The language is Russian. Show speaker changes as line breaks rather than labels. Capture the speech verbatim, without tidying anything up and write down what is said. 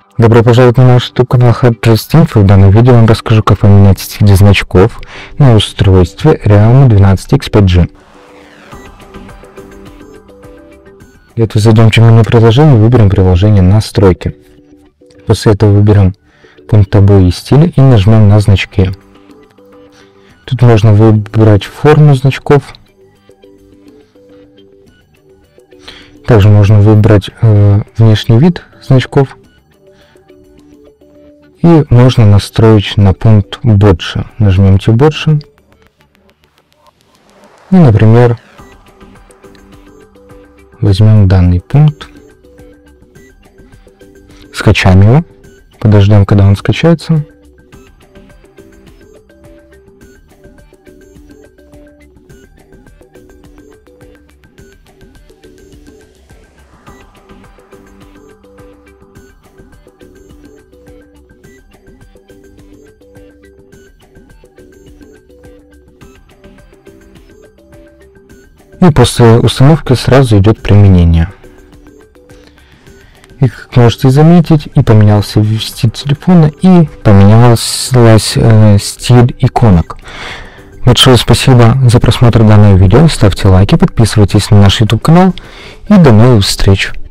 Добро пожаловать на наш YouTube канал HardRestInfo. В данном видео я вам расскажу, как поменять стиль значков на устройстве Realme двенадцать икс пять джи. Для этого зайдем в меню приложения, выберем приложение настройки. После этого выберем пункт обои и стиля и нажмем на значки. Тут можно выбрать форму значков. Также можно выбрать э, внешний вид значков. И можно настроить на пункт больше. Нажмемте больше. И, например, возьмем данный пункт. Скачаем его. Подождем, когда он скачается. И после установки сразу идет применение. И как можете заметить, и поменялся стиль телефона, и поменялся э, стиль иконок. Большое спасибо за просмотр данного видео. Ставьте лайки, подписывайтесь на наш YouTube канал и до новых встреч.